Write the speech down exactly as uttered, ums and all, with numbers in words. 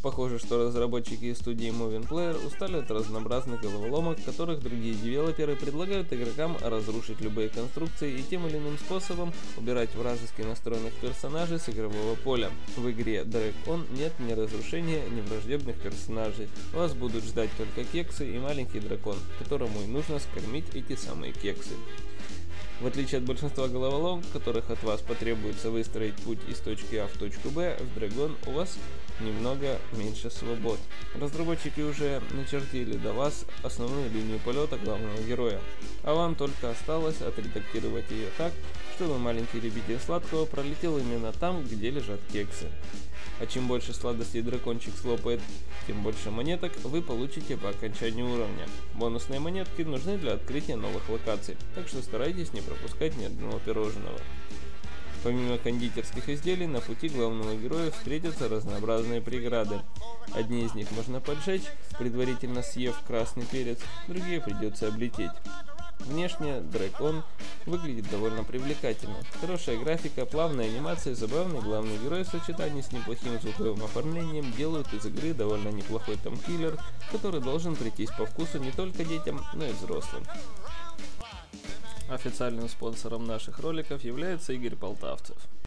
Похоже, что разработчики из студии Moving Player устали от разнообразных головоломок, в которых другие девелоперы предлагают игрокам разрушить любые конструкции и тем или иным способом убирать вражески настроенных персонажей с игрового поля. В игре Drag On нет ни разрушения, ни враждебных персонажей. Вас будут ждать только кексы и маленький дракон, которому и нужно скормить эти самые кексы. В отличие от большинства головоломок, в которых от вас потребуется выстроить путь из точки А в точку Б, в Drag On у вас немного меньше свобод. Разработчики уже начертили до вас основную линию полета главного героя, а вам только осталось отредактировать ее так, чтобы маленький любитель сладкого пролетел именно там, где лежат кексы. А чем больше сладостей дракончик слопает, тем больше монеток вы получите по окончанию уровня. Бонусные монетки нужны для открытия новых локаций, так что старайтесь не пропускать ни одного пирожного. Помимо кондитерских изделий, на пути главного героя встретятся разнообразные преграды. Одни из них можно поджечь, предварительно съев красный перец, другие придется облететь. Внешне Drag On выглядит довольно привлекательно. Хорошая графика, плавная анимация и забавный главный герой в сочетании с неплохим звуковым оформлением делают из игры довольно неплохой тайм-киллер, который должен прийтись по вкусу не только детям, но и взрослым. Официальным спонсором наших роликов является Игорь Полтавцев.